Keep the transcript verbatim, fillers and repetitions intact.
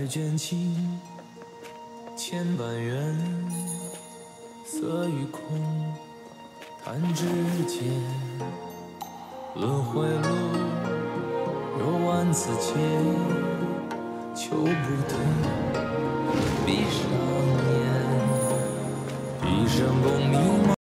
卷起千万缘，色与空，弹指间，轮回路有万次劫，求不得，闭上眼，一生功名。